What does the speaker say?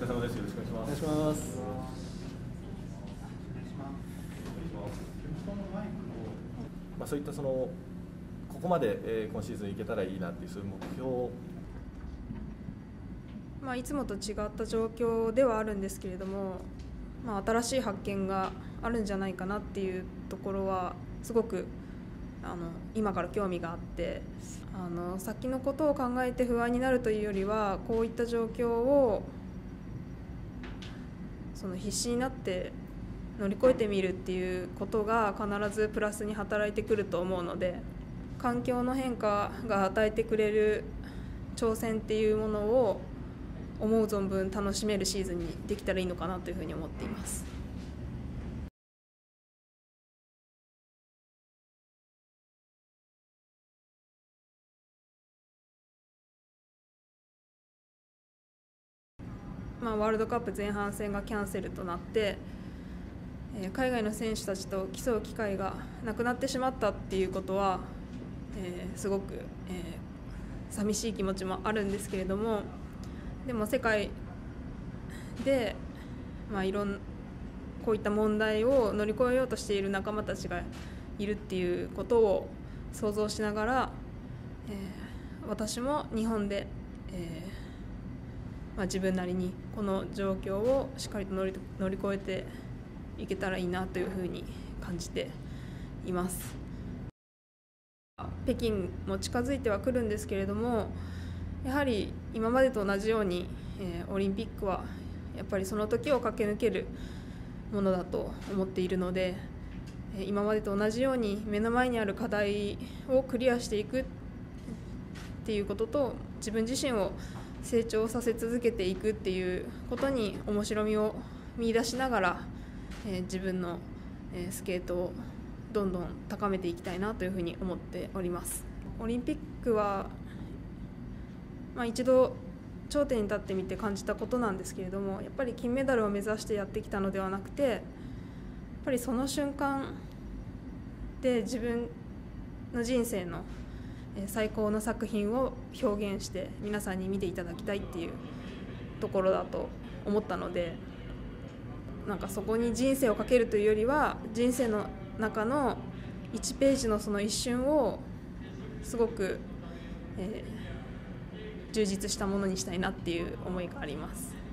れ様です。よろしくお願いします。 お願いします。 そういったここまで、今シーズンいけたらいいなっていうそういう目標。 いつもと違った状況ではあるんですけれども、新しい発見があるんじゃないかなっていうところはすごく今から興味があって、先のことを考えて不安になるというよりは、こういった状況を必死になって乗り越えてみるっていうことが必ずプラスに働いてくると思うので、環境の変化が与えてくれる挑戦っていうものを思う存分楽しめるシーズンにできたらいいのかなというふうに思っています。ワールドカップ前半戦がキャンセルとなって、海外の選手たちと競う機会がなくなってしまったっていうことは、すごく、寂しい気持ちもあるんですけれども、でも世界で、こういった問題を乗り越えようとしている仲間たちがいるっていうことを想像しながら、私も日本で、自分なりにこの状況をしっかりと乗り越えていけたらいいなというふうに感じています。北京も近づいてはくるんですけれども、やはり今までと同じように、オリンピックはやっぱりその時を駆け抜けるものだと思っているので、今までと同じように目の前にある課題をクリアしていくっていうことと、自分自身を成長させ続けていくっていうことに面白みを見出しながら、自分のスケートをどんどん高めていきたいなというふうに思っております。オリンピックは、一度頂点に立ってみて感じたことなんですけれども、やっぱり金メダルを目指してやってきたのではなくて、やっぱりその瞬間で自分の人生の最高の作品を表現して皆さんに見ていただきたいっていうところだと思ったので、そこに人生をかけるというよりは、人生の中の1ページのその一瞬をすごく、充実したものにしたいなっていう思いがあります。